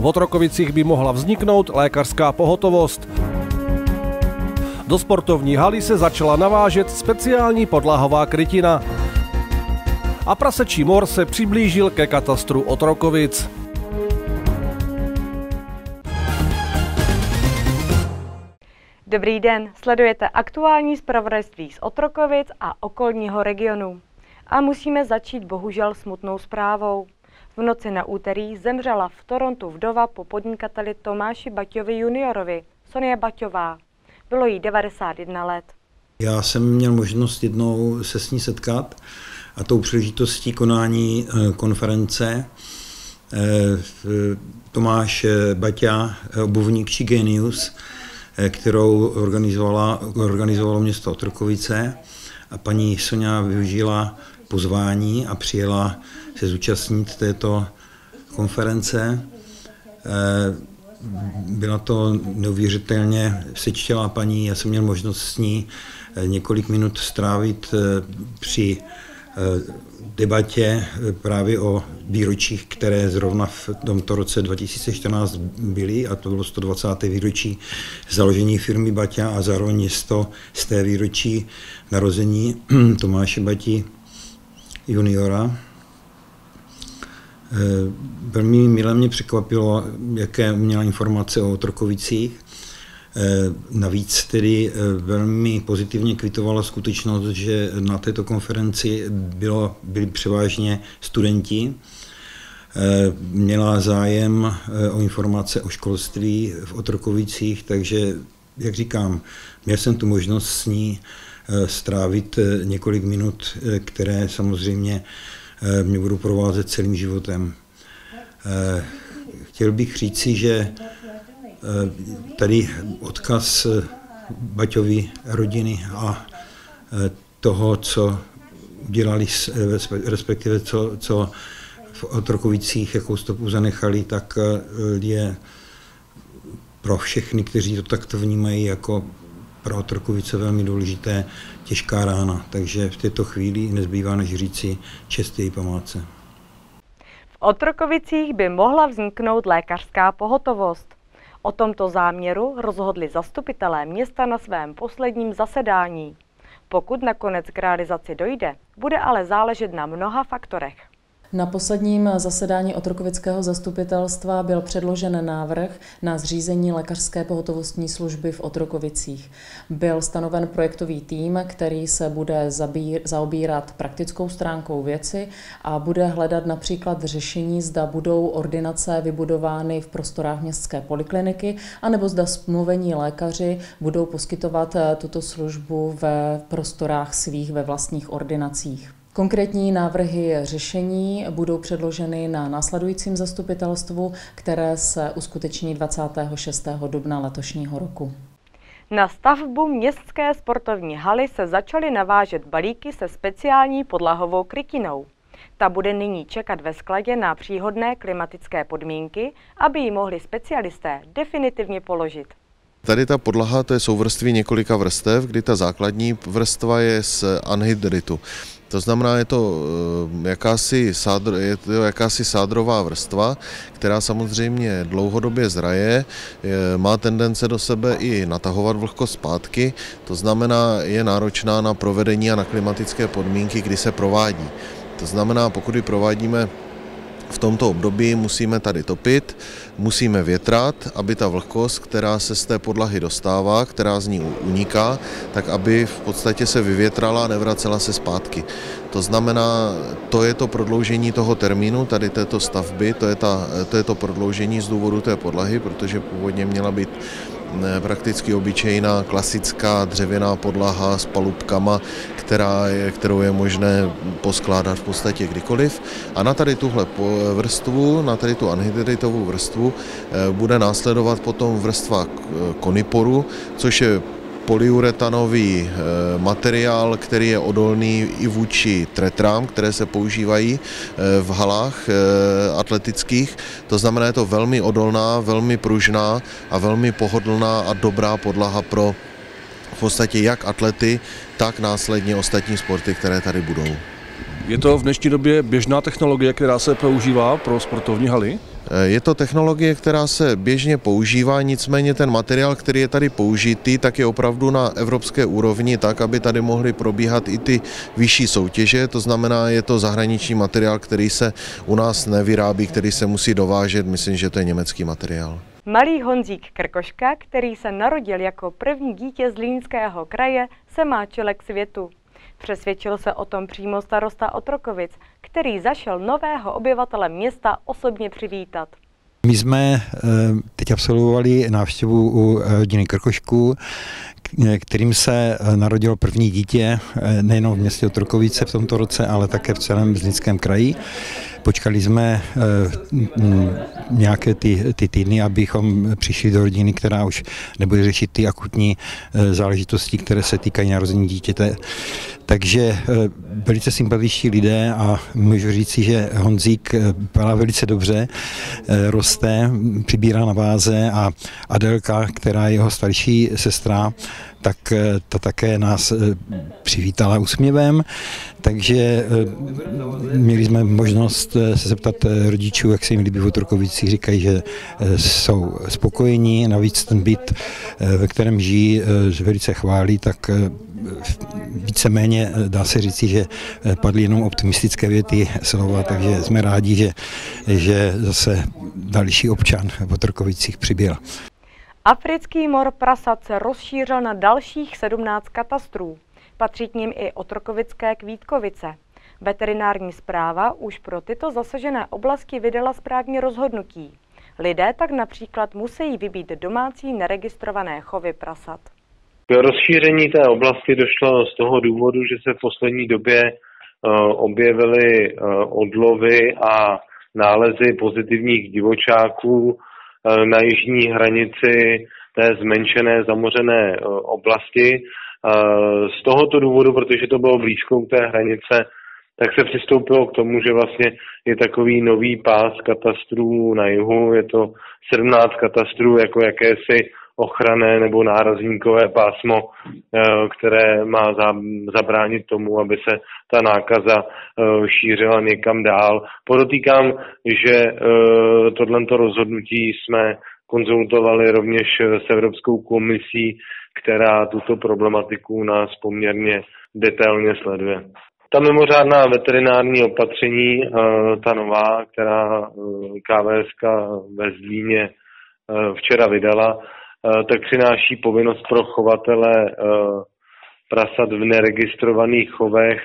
Otrokovicích by mohla vzniknout lékařská pohotovost. Do sportovní haly se začala navážet speciální podlahová krytina. A prasečí mor se přiblížil ke katastru Otrokovic. Dobrý den, sledujete aktuální zpravodajství z Otrokovic a okolního regionu. A musíme začít bohužel smutnou zprávou. V noci na úterý zemřela v Torontu vdova po podnikateli Tomáši Baťovi juniorovi, Sonia Baťová. Bylo jí 91 let. Já jsem měl možnost jednou se s ní setkat a tou příležitostí konání konference Tomáš Baťa, obuvník či Genius, kterou organizovalo město Otrokovice, a paní Sonia využila pozvání a přijela se zúčastnit této konference. Byla to neuvěřitelně sečtělá paní, já jsem měl možnost s ní několik minut strávit při debatě právě o výročích, které zrovna v tomto roce 2014 byly, a to bylo 120. výročí založení firmy Baťa a zároveň 100. výročí narození Tomáše Bati juniora. Velmi mile mě překvapilo, jaké měla informace o Otrokovicích. Navíc tedy velmi pozitivně kvitovala skutečnost, že na této konferenci byli převážně studenti. Měla zájem o informace o školství v Otrokovicích, takže, jak říkám, měl jsem tu možnost s ní strávit několik minut, které samozřejmě mě budou provázet celým životem. Chtěl bych říci, že tady odkaz Baťovy rodiny a toho, co udělali, respektive co v Otrokovicích, jakou stopu zanechali, tak je pro všechny, kteří to takto vnímají jako pro Otrokovice velmi důležité, těžká rána. Takže v této chvíli nezbývá než říci čest její památce. V Otrokovicích by mohla vzniknout lékařská pohotovost. O tomto záměru rozhodli zastupitelé města na svém posledním zasedání. Pokud nakonec k realizaci dojde, bude ale záležet na mnoha faktorech. Na posledním zasedání Otrokovického zastupitelstva byl předložen návrh na zřízení lékařské pohotovostní služby v Otrokovicích. Byl stanoven projektový tým, který se bude zaobírat praktickou stránkou věci a bude hledat například řešení, zda budou ordinace vybudovány v prostorách městské polikliniky, anebo zda smluvení lékaři budou poskytovat tuto službu ve prostorách svých ve vlastních ordinacích. Konkrétní návrhy řešení budou předloženy na následujícím zastupitelstvu, které se uskuteční 26. dubna letošního roku. Na stavbu městské sportovní haly se začaly navážet balíky se speciální podlahovou krytinou. Ta bude nyní čekat ve skladě na příhodné klimatické podmínky, aby ji mohli specialisté definitivně položit. Tady ta podlaha, to je souvrství několika vrstev, kdy ta základní vrstva je z anhydritu. To znamená, je to jakási sádrová vrstva, která samozřejmě dlouhodobě zraje, má tendence do sebe i natahovat vlhkost zpátky, to znamená, je náročná na provedení a na klimatické podmínky, kdy se provádí. To znamená, pokud ji provádíme v tomto období, musíme tady topit, musíme větrat, aby ta vlhkost, která se z té podlahy dostává, která z ní uniká, tak aby v podstatě se vyvětrala a nevracela se zpátky. To znamená, to je to prodloužení toho termínu, tady této stavby, to je to prodloužení z důvodu té podlahy, protože původně měla být prakticky obyčejná klasická dřevěná podlaha s palubkama, kterou je možné poskládat v podstatě kdykoliv. A na tady tuhle vrstvu, na tady tu anhydritovou vrstvu bude následovat potom vrstva koniporu, což je polyuretanový materiál, který je odolný i vůči tretrám, které se používají v halách atletických. To znamená, je to velmi odolná, velmi pružná a velmi pohodlná a dobrá podlaha pro v podstatě jak atlety, tak následně ostatní sporty, které tady budou. Je to v dnešní době běžná technologie, která se používá pro sportovní haly? Je to technologie, která se běžně používá, nicméně ten materiál, který je tady použitý, tak je opravdu na evropské úrovni tak, aby tady mohly probíhat i ty vyšší soutěže. To znamená, je to zahraniční materiál, který se u nás nevyrábí, který se musí dovážet. Myslím, že to je německý materiál. Malý Honzík Krkoška, který se narodil jako první dítě Zlínského kraje, se má čile k světu. Přesvědčil se o tom přímo starosta Otrokovic, který zašel nového obyvatele města osobně přivítat. My jsme teď absolvovali návštěvu u rodiny Krkošků, kterým se narodilo první dítě nejen v městě Otrokovice v tomto roce, ale také v celém Zlínském kraji. Počkali jsme nějaké ty týdny, abychom přišli do rodiny, která už nebude řešit ty akutní záležitosti, které se týkají narození dítěte. Takže velice sympatičtí lidé a můžu říci, že Honzík vypadá velice dobře, roste, přibírá na váze a Adelka, která je jeho starší sestra, tak ta také nás přivítala úsměvem, takže měli jsme možnost se zeptat rodičů, jak se jim líbí v Otrokovicích, říkají, že jsou spokojení, navíc ten byt, ve kterém žijí, velice chválí, tak víceméně dá se říci, že padly jenom optimistické věty slova, takže jsme rádi, že zase další občan v Otrokovicích přibyl. Africký mor prasat se rozšířil na dalších 17 katastrů. Patří k nim i Otrokovické Kvítkovice. Veterinární správa už pro tyto zasažené oblasti vydala správní rozhodnutí. Lidé tak například musí vybít domácí neregistrované chovy prasat. K rozšíření té oblasti došlo z toho důvodu, že se v poslední době objevily odlovy a nálezy pozitivních divočáků na jižní hranici té zmenšené zamořené oblasti. Z tohoto důvodu, protože to bylo blízko k té hranice, tak se přistoupilo k tomu, že vlastně je takový nový pás katastrů na jihu. Je to 17 katastrů jako jakési ochranné nebo nárazníkové pásmo, které má zabránit tomu, aby se ta nákaza šířila někam dál. Podotýkám, že tohleto rozhodnutí jsme konzultovali rovněž s Evropskou komisí, která tuto problematiku nás poměrně detailně sleduje. Ta mimořádná veterinární opatření, ta nová, která KVSK ve Zlíně včera vydala, tak přináší povinnost pro chovatele prasat v neregistrovaných chovech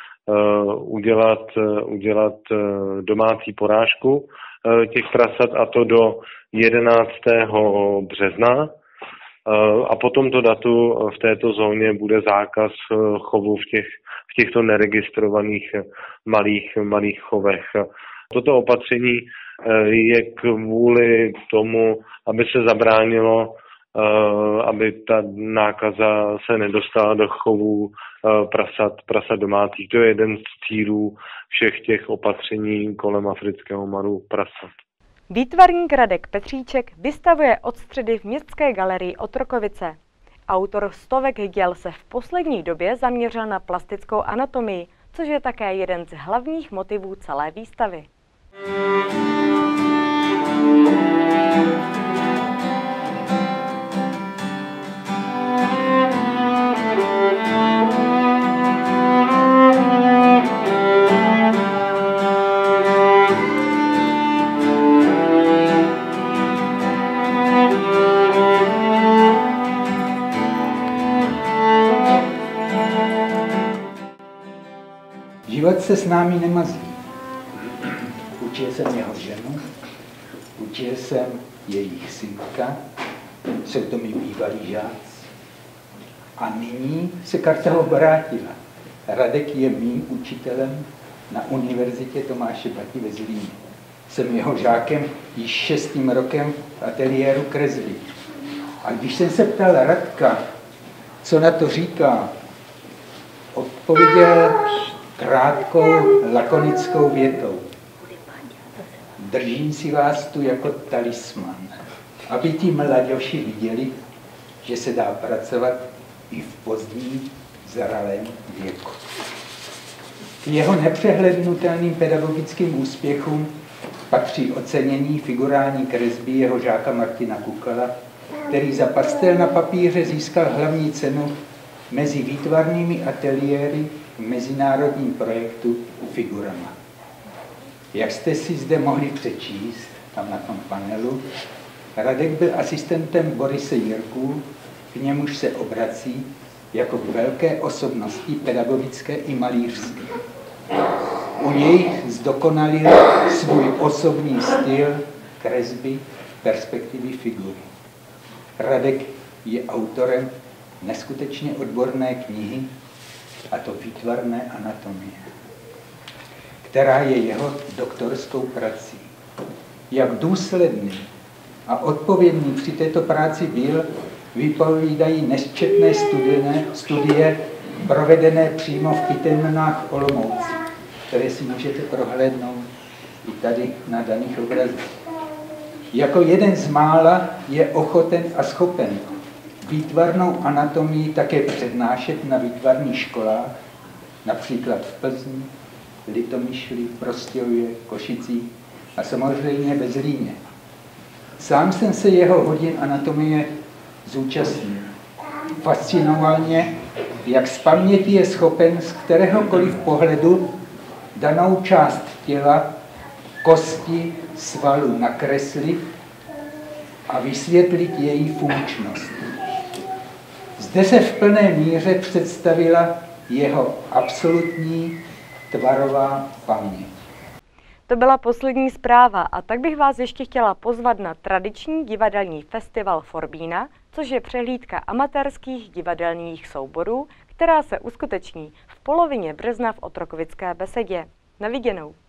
udělat domácí porážku těch prasat, a to do 11. března. A po tomto datu v této zóně bude zákaz chovu v těchto neregistrovaných malých chovech. Toto opatření je kvůli tomu, aby se zabránilo, aby ta nákaza se nedostala do chovů prasat domácích. To je jeden z cílů všech těch opatření kolem afrického moru prasat. Výtvarník Radek Petříček vystavuje od středy v Městské galerii Otrokovice. Autor stovek děl se v poslední době zaměřil na plastickou anatomii, což je také jeden z hlavních motivů celé výstavy. Život se s námi nemazlí. Učil jsem jeho ženu, učil jsem jejich synka, jsou to mi bývalí žáci. A nyní se karta obrátila. Radek je mým učitelem na Univerzitě Tomáše Bati ve Zlíně. Jsem jeho žákem již 6. rokem v ateliéru kresby. A když jsem se ptal Radka, co na to říká, odpověděl krátkou, lakonickou větou. Držím si vás tu jako talisman, aby ti mladěši viděli, že se dá pracovat i v pozdním, zralém věku. K jeho nepřehlednutelným pedagogickým úspěchům patří ocenění figurální kresby jeho žáka Martina Kukala, který za pastel na papíře získal hlavní cenu mezi výtvarnými ateliéry v mezinárodním projektu Figurama. Jak jste si zde mohli přečíst, tam na tom panelu, Radek byl asistentem Borise Jirků, k němuž se obrací jako k velké osobnosti pedagogické i malířské. U něj zdokonalil svůj osobní styl kresby perspektivy figury. Radek je autorem neskutečně odborné knihy, a to Výtvarné anatomie, která je jeho doktorskou prací. Jak důsledný a odpovědný při této práci byl, vypovídají nesčetné studie provedené přímo v Kytemnách v Olomouci, které si můžete prohlédnout i tady na daných obrazech. Jako jeden z mála je ochoten a schopen výtvarnou anatomii také přednášet na výtvarných školách, například v Plzni, Litomyšli, Prostějově, Košicích a samozřejmě ve Zlíně. Sám jsem se jeho hodin anatomie zúčastnil. Fascinoval mě, jak z paměti je schopen z kteréhokoliv pohledu danou část těla, kosti, svalu nakreslit a vysvětlit její funkčnost. Zde se v plné míře představila jeho absolutní tvarová paměť. To byla poslední zpráva a tak bych vás ještě chtěla pozvat na tradiční divadelní festival Forbína, což je přehlídka amatérských divadelních souborů, která se uskuteční v polovině března v Otrokovické besedě. Na viděnou.